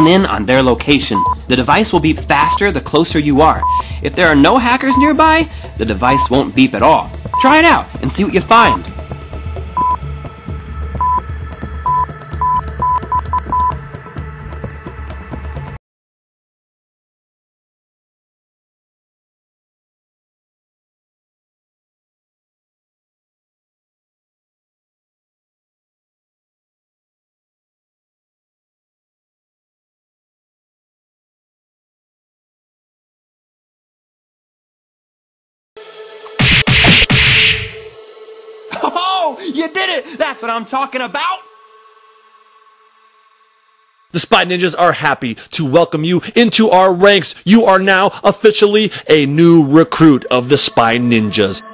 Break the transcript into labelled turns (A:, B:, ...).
A: zone in on their location. The device will beep faster the closer you are. If there are no hackers nearby, the device won't beep at all. Try it out and see what you find. Oh, you did it! That's what I'm talking about!
B: The Spy Ninjas are happy to welcome you into our ranks. You are now officially a new recruit of the Spy Ninjas.